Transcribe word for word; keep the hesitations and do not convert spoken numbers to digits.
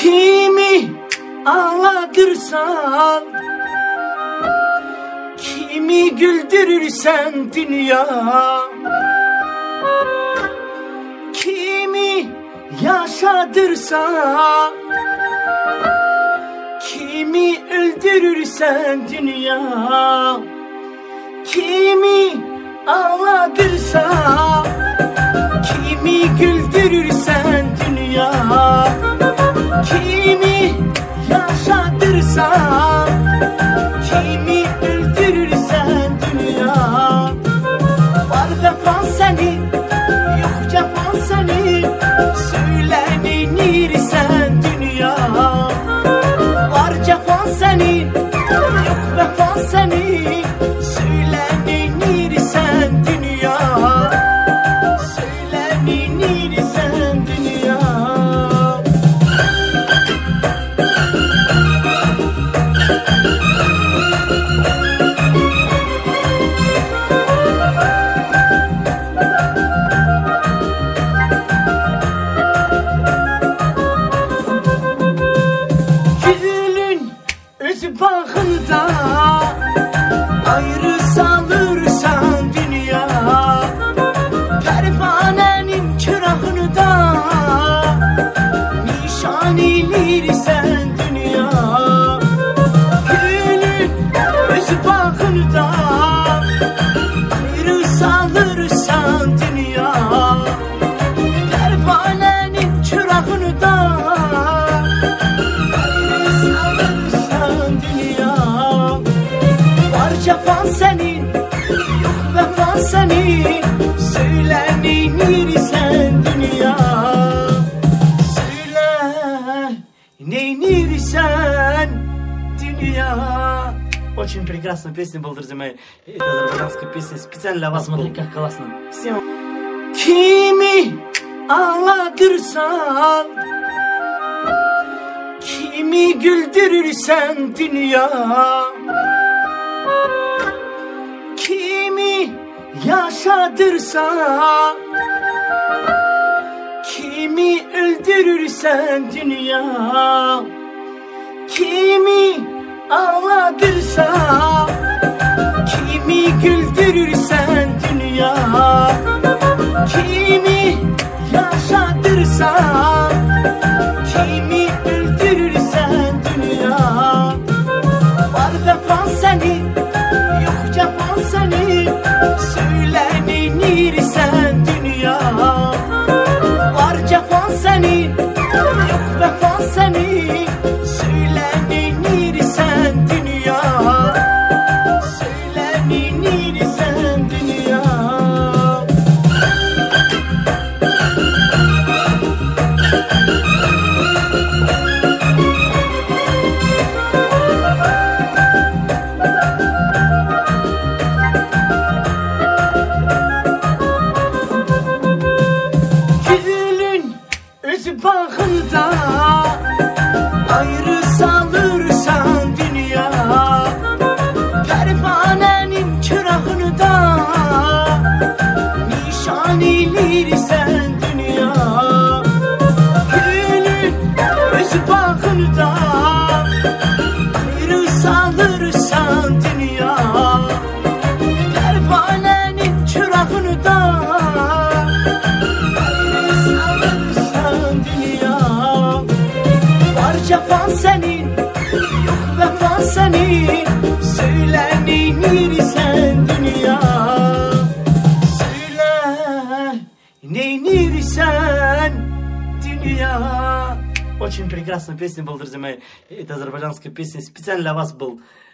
Kimi ağlatırsan, kimi güldürürsen dünya, kimi yaşatırsan, kimi öldürürsen dünya, kimi ağlatırsan, kimi güldürürsen dünya, kimi yaşatırsan, kimi öldürürsen dünya. Var vefan senin, yok cefan senin, söylenirsen dünya. Var cefan senin, yok vefan senin, söylenirsen dünya. Söylenirsen dünya. Bağında ayrı salırsan dünya, pervanenin çırağını da nişan eylirsen dünya. Gülün öz bağında ayrı salırsan dünya, pervanenin çırağını da cefan senin, yok vefan senin, söylenirsen dünya. Söyle neynirsen dünya. Очень прекрасная песня была, друзья мои. Это азербайджанская песня специально для вас. Посмотри, как классно. Всем. Kimi ağlatırsan, kimi güldürürsen dünya, kimi yaşatırsan, kimi öldürürsen dünya, kimi ağlatırsan, kimi güldürürsen dünya, kimi yaşatırsan, kimi öldürürsen dünya. Var vefan senin, yok cefan senin, söylenirsen dünya. Var cefan senin, yok vefan senin, söylenirsen dünya. Söylenirsen dünya. Bağında ayrı salırsan dünya, pervanenin çırağını da nişan eylirsen dünya. Gülün öz bağında ayrı salırsan dünya, pervanenin çırağını da cefan senin, yok vefan senin, söylenirsen dünya. Söyle neynirsen dünya. Очень прекрасная песня была, друзья мои. Это азербайджанская песня специально для вас был.